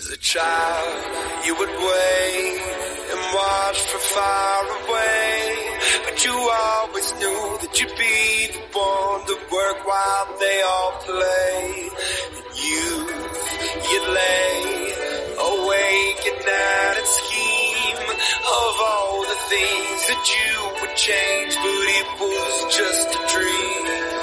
As a child, you would wait and watch from far away, but you always knew that you'd be the one to work while they all play. And you'd lay awake at night and scheme of all the things that you would change, but it was just a dream.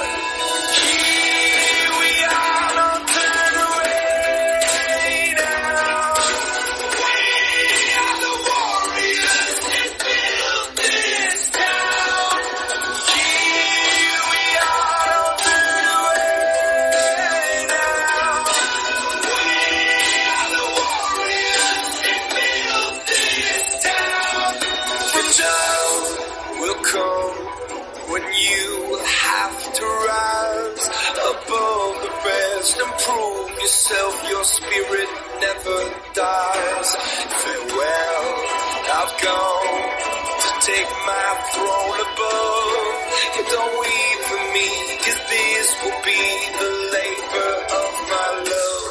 Here we are, don't turn away now. We are the warriors that built this town. Here we are, don't turn away now. We are the warriors that built this town. The time will come when you will have to rise above the rest and prove yourself. Your spirit never dies. Farewell, I've gone to take my throne above. You don't weep for me, 'cause this will be the labor of my love.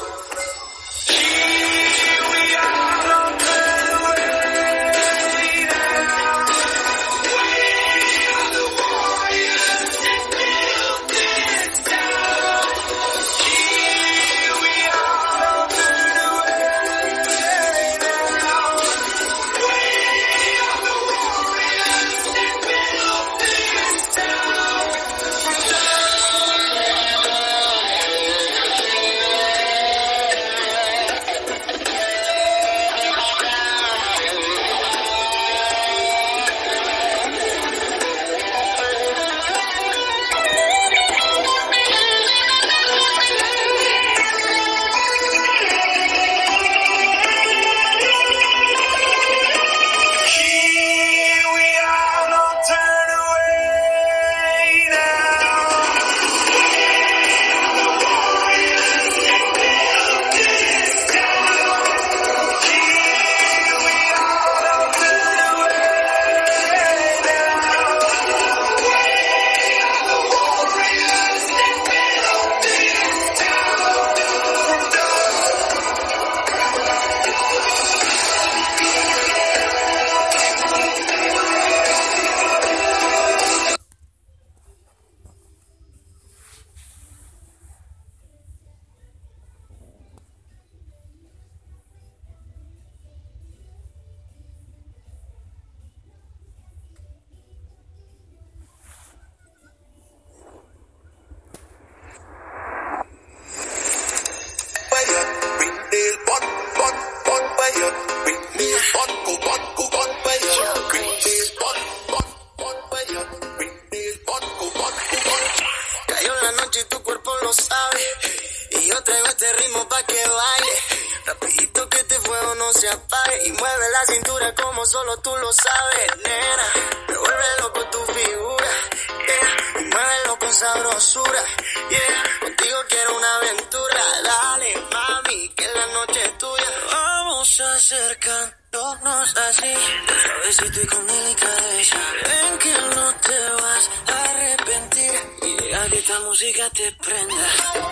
Here we are, don't turn away now. We are the warriors that built this town. Here we are, don't turn away now. We are the warriors that built this town. Here we are, don't turn away now. The warriors that built this town. Here we are, don't turn away now. We are the warriors that built this town. From dusk Cayó la noche y tu cuerpo lo sabe. Y yo traigo este ritmo pa' que baile. Rapidito que este fuego no se apague. Y mueve la cintura como solo tú lo sabes, nena. Me vuelve loco tu figura, yeah. Y muévelo con sabrosura, yeah. Contigo quiero una aventura. Dale, mami, que la noche es tuya. Vamos a acercarnos así, suavecito y con delicadeza. Ven que no te vas a arrepentir. Y deja que esta música te prenda.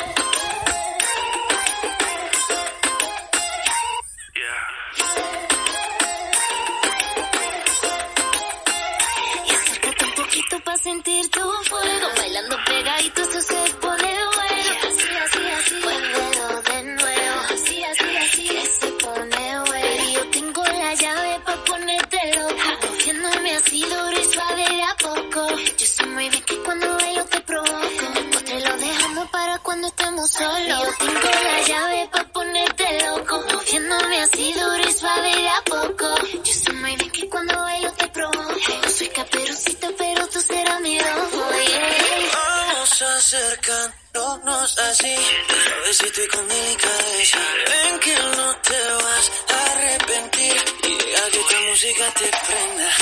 Y acércate un poquito pa' sentir tu fuego. Bailando pegadito, esto se pone bueno. Así, así, así, vuélvelo de nuevo. Así, así, así, que se pone bueno. Y yo tengo la llave pa' ponerte loco. Moviéndome así duro y suave de a poco. Yo sé muy bien que cuando bailo te provoco. Después te lo dejamos para cuando estemos solos. Y yo tengo la llave pa' ponerte loco. Moviéndome así duro y suave de a poco. Yo sé muy bien que cuando bailo te provoco. Yo soy Caperucita, pero tú serás mi rojo, yeah. Vamos a acercarnos así, suavecito y con delicadeza. Ven que no te vas a arrepentir. Y deja que esta música te prenda.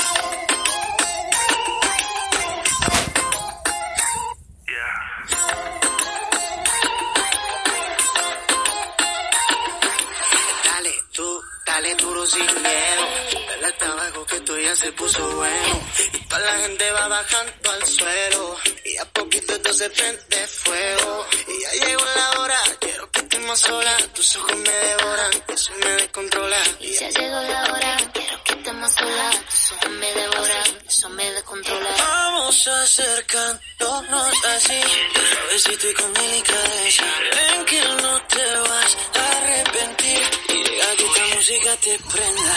Dale duro sin miedo. Dale hasta abajo que esto ya se puso bueno. Y toda la gente va bajando al suelo. Y a poquito esto se prende fuego. Y ya llegó la hora, quiero que te estemos solas, tus ojos me devoran, eso me descontrola. Y ya llegó la hora, quiero que estemos solas, tus ojos me devoran, eso me descontrola. Vamos acercándonos así, suavecito y con delicadeza. Ven que no te vas a arrepentir y deja que esta música te prenda.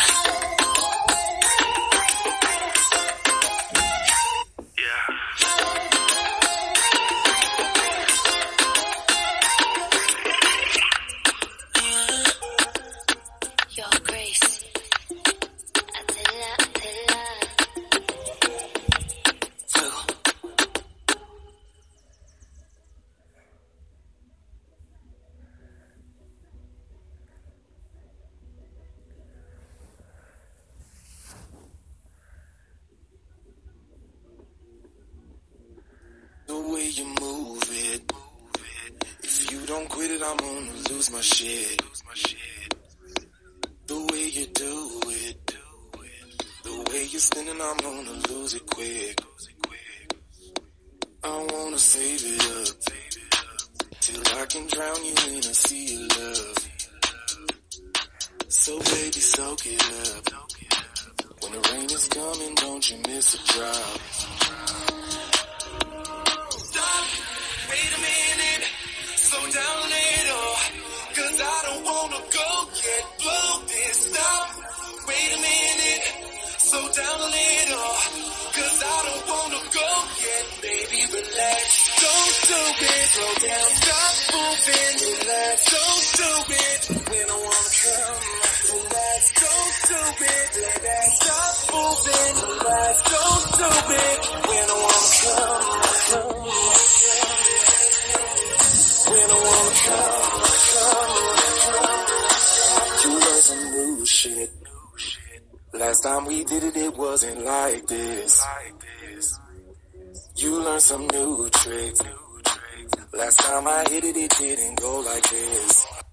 The way you move it. If you don't quit it, I'm gonna lose my shit. The way you do it. The way you're spinning, I'm gonna lose it quick. I wanna save it up till I can drown you in a sea of love. So baby, soak it up. When the rain is coming, don't you miss a drop. Wait a minute, slow down a little, 'cause I don't wanna go yet, blow this stop. Wait a minute, slow down a little, 'cause I don't wanna go yet, baby, relax. Don't do it, slow down, stop moving, relax. Don't do it when I wanna come, relax. Don't do it, relax. Stop moving, relax. Don't do it when I wanna come. When I wanna come. You learn some new shit. Last time we did it, it wasn't like this. You learn some new tricks. Last time I hit it, it didn't go like this.